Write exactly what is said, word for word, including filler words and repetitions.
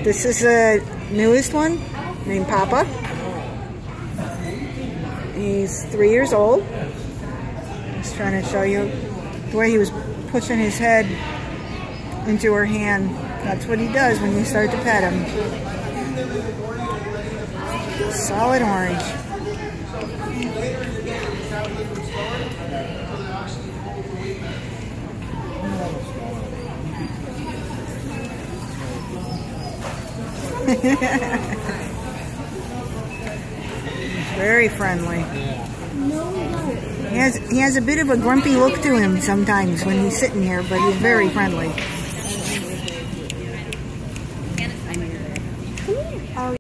This is the newest one, named Papa. He's three years old. Just trying to show you the way he was pushing his head into her hand. That's what he does when you start to pet him. Solid orange. Very friendly. He has he has a bit of a grumpy look to him sometimes when he's sitting here, but he's very friendly.